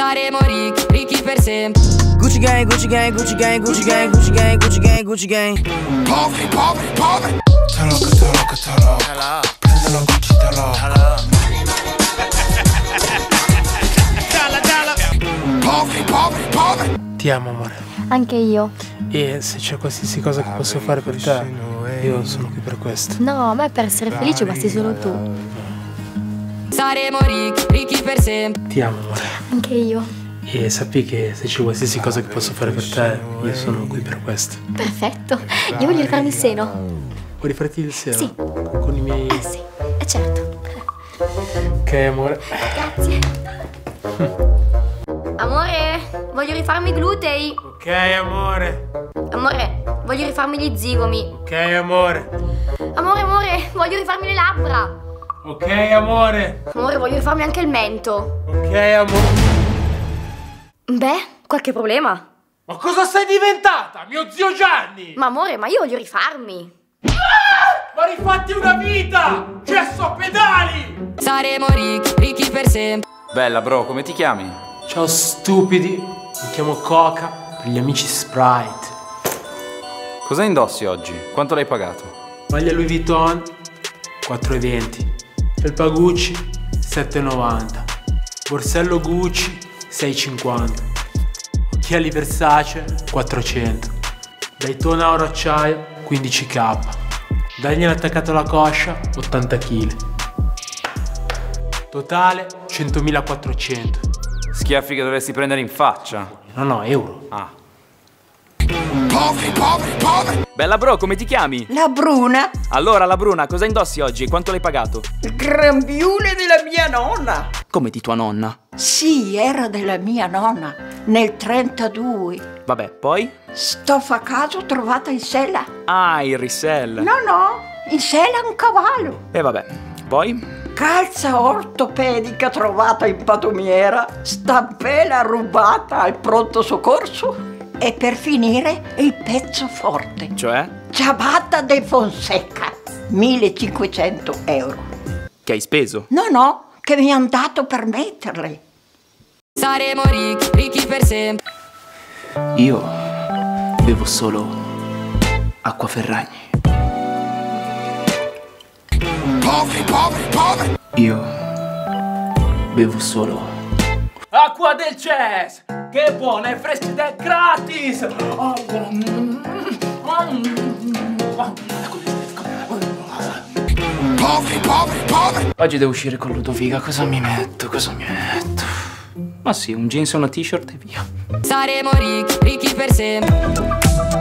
Saremo ricchi, ricchi per sempre. Gucci gang, Gucci gang, Gucci gang, Gucci gang, Gucci gang, Gucci gang, Gucci gang. Poveri, poveri, poveri. Talo. Prendelo Gucci, talo. Poveri, poveri, poveri. Ti amo, amore. Anche io. E se c'è qualsiasi cosa che posso fare per te, io sono qui per questo. No, a me per essere felice basti solo tu. Saremo ricchi, ricchi per sempre. Ti amo, amore. Anche io. E sappi che se c'è qualsiasi cosa che posso fare per te, io sono qui per questo. Perfetto. Io voglio rifarmi il seno. Vuoi rifarti il seno? Sì. Con i miei... Sì, certo. Ok, amore. Grazie. Amore, voglio rifarmi i glutei. Ok, amore. Amore, voglio rifarmi gli zigomi. Ok, amore. Amore, voglio rifarmi le labbra. Ok, amore. Amore, voglio rifarmi anche il mento. Ok, amore. Beh, qualche problema? Ma cosa sei diventata? Mio zio Gianni! Ma amore, ma io voglio rifarmi. Ma rifatti una vita! Gesso a pedali! Saremo ricchi, ricchi per sempre. Bella bro, come ti chiami? Ciao stupidi, mi chiamo Coca, per gli amici Sprite. Cosa indossi oggi? Quanto l'hai pagato? Maglia Louis Vuitton, 4,20. Felpa Gucci, 7,90. Borsello Gucci, 6,50. Occhiali Versace, 400. Daytona Oro Acciaio, 15k. Daniel attaccato alla coscia, 80 kg. Totale 100.400. Schiaffi che dovresti prendere in faccia. No, euro. Ah. Poveri, poveri, poveri. Bella bro, come ti chiami? La Bruna, Allora, la Bruna, cosa indossi oggi e quanto l'hai pagato? il grembiule della mia nonna. Come di tua nonna? Sì, era della mia nonna, nel 32. Vabbè, poi? Stoffa a caso trovata in sella. Ah, il risell. No, in sella un cavallo. E vabbè, poi? Calza ortopedica trovata in patumiera. Stampella rubata al pronto soccorso. E per finire il pezzo forte. Cioè? Ciabatta de Fonseca, 1.500 euro. Che hai speso? No, che mi hanno dato per metterle. Saremo ricchi, ricchi per sempre. Io bevo solo acqua Ferragni. Poveri, poveri, poveri. Io bevo solo Acqua del CES! Che buona e fresca ed è gratis! Poveri, poveri, poveri. Oggi devo uscire con Ludovica, cosa mi metto? Ma sì, un jeans e una t-shirt e via. Saremo ricchi, ricchi per sempre.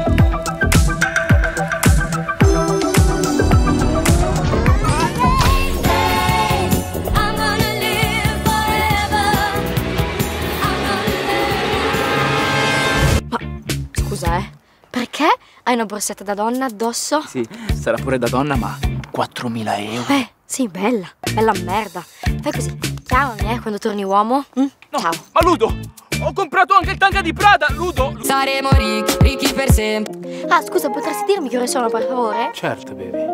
Scusa, perché hai una borsetta da donna addosso? Sì, sarà pure da donna, ma 4.000 euro. Sì, bella merda. Fai così, chiamami, quando torni uomo. No, Ciao. ma Ludo! Ho comprato anche il tanga di Prada, Ludo! Saremo ricchi, ricchi per sempre. Ah, scusa, potresti dirmi che ore sono, per favore? Certo, baby.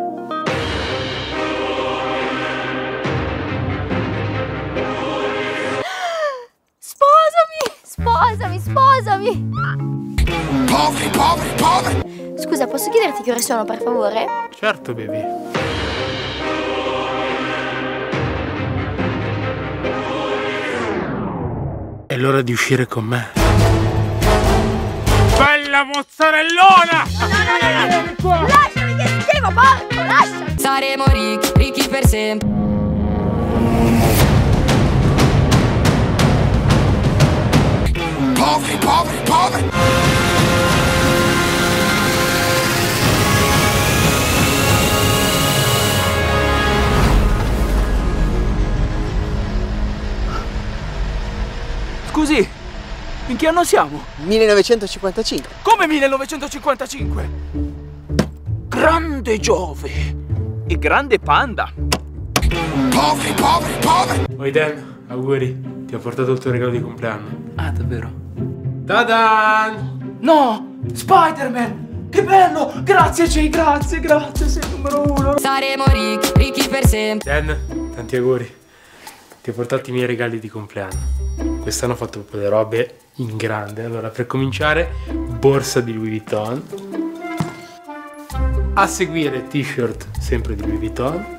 Sposami! Poveri, poveri, poveri. Scusa, posso chiederti che ore sono, per favore? Certo, baby. È l'ora di uscire con me. Bella mozzarellona! No! Lasciami che schifo, porco, lasciami! Saremo ricchi, ricchi per sempre. Poveri, poveri, poveri. Scusi, in che anno siamo? 1955. Come 1955? Grande Giove! E grande Panda! Poveri, poveri, poveri. Oi Dan, auguri. Ti ho portato il tuo regalo di compleanno. Ah, davvero? Ta-dan! No! Spider-Man! Che bello! Grazie Jay, grazie, sei il numero uno! Saremo ricchi, ricchi per sempre. Dan, tanti auguri. Ti ho portato i miei regali di compleanno. quest'anno ho fatto proprio le robe in grande. Allora, per cominciare, borsa di Louis Vuitton. A seguire t-shirt sempre di Louis Vuitton.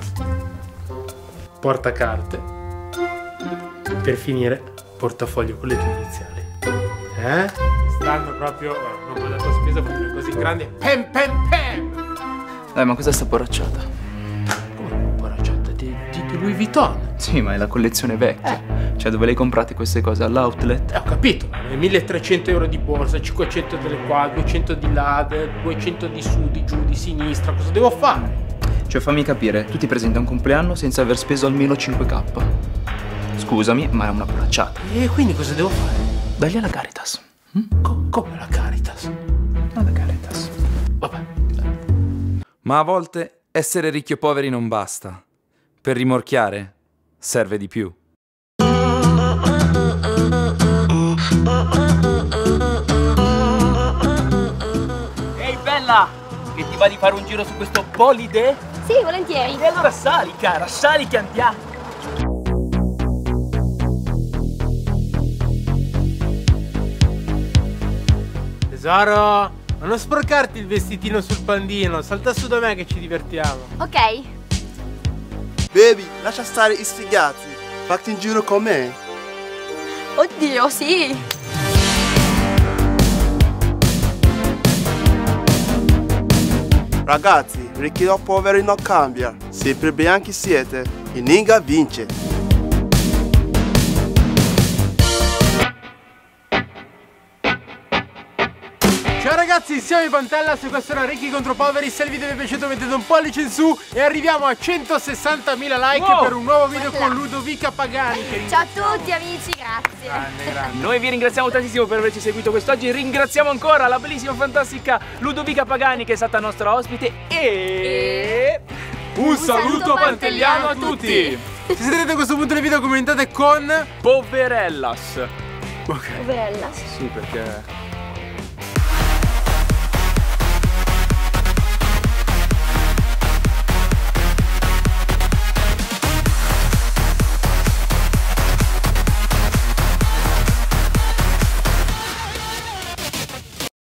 Portacarte. Per finire, portafoglio con le tue iniziali. Stanno proprio... non ho dato spesa per dire così grandi. Pem pem pem! Dai, ma cos'è sta poracciata? Come poracciata? Di Louis Vuitton? Sì, ma è la collezione vecchia. Cioè, dove le hai comprate queste cose? All'outlet? Ho capito, 1300 euro di borsa, 500 delle qua, 200 di là, 200 di su, di giù, di sinistra. Cosa devo fare? Cioè, fammi capire, tu ti presenti a un compleanno senza aver speso almeno 5k. Scusami, ma è una poracciata. E quindi cosa devo fare? Dagli alla Caritas. Come la Caritas? Alla Caritas. Vabbè. Ma a volte essere ricchi o poveri non basta. Per rimorchiare serve di più. Ehi bella! Che ti va di fare un giro su questo bolide? Sì, volentieri. E allora sali, cara, sali che andiamo! Tesoro, ma non sporcarti il vestitino sul pandino, salta su da me che ci divertiamo. Ok. Baby, lascia stare i sfigati, fatti un giro con me. Oddio, sì. Ragazzi, ricchi o poveri non cambia, sempre bianchi siete, e Ninga vince. Ciao ragazzi, siamo in Pantellas e questo era Ricchi contro Poveri. Se il video vi è piaciuto mettete un pollice in su e arriviamo a 160.000 like per un nuovo video con Ludovica Pagani. Ciao a tutti amici, grazie. Grande. Noi vi ringraziamo tantissimo per averci seguito quest'oggi. Ringraziamo ancora la bellissima, fantastica Ludovica Pagani che è stata nostra ospite e... Un saluto pantelliano a tutti. Se siete arrivati a questo punto del video commentate con Poverellas. Poverella. Sì, perché...